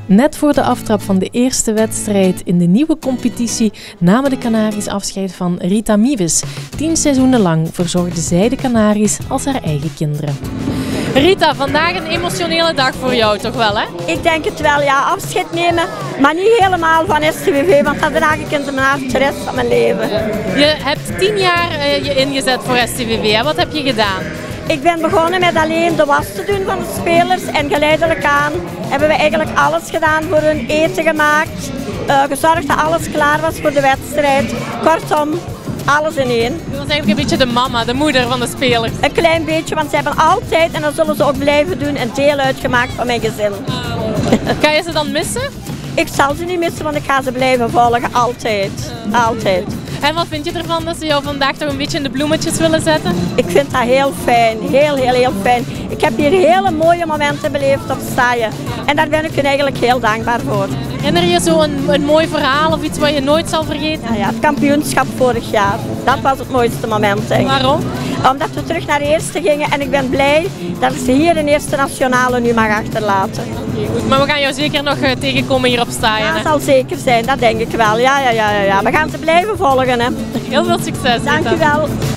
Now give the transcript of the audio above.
Net voor de aftrap van de eerste wedstrijd in de nieuwe competitie namen de Canaries afscheid van Rita Miewes. 10 seizoenen lang verzorgde zij de Canaries als haar eigen kinderen. Rita, vandaag een emotionele dag voor jou toch wel, hè? Ik denk het wel, ja. Afscheid nemen, maar niet helemaal van STVV, want dat draag ik in mijn hart de rest van mijn leven. Je hebt 10 jaar je ingezet voor STVV, hè? Wat heb je gedaan? Ik ben begonnen met alleen de was te doen van de spelers en geleidelijk aan hebben we eigenlijk alles gedaan voor hun eten gemaakt. Gezorgd dat alles klaar was voor de wedstrijd. Kortom, alles in één. Je was eigenlijk een beetje de mama, de moeder van de spelers. Een klein beetje, want ze hebben altijd, en dat zullen ze ook blijven doen, een deel uitgemaakt van mijn gezin. Ga je ze dan missen? Ik zal ze niet missen, want ik ga ze blijven volgen, altijd. Altijd. En wat vind je ervan dat ze jou vandaag toch een beetje in de bloemetjes willen zetten? Ik vind dat heel fijn, heel fijn. Ik heb hier hele mooie momenten beleefd op Staaien. En daar ben ik hun eigenlijk heel dankbaar voor. Herinner je zo een mooi verhaal of iets wat je nooit zal vergeten? Ja, het kampioenschap vorig jaar. Dat was het mooiste moment, denk ik. Waarom? Omdat we terug naar de eerste gingen en ik ben blij dat ik ze hier in Eerste Nationale nu mag achterlaten. Goed, maar we gaan jou zeker nog tegenkomen hier op Staaien. Ja, dat zal zeker zijn, dat denk ik wel. Ja. We gaan ze blijven volgen. Hè. Heel veel succes. Dank u wel.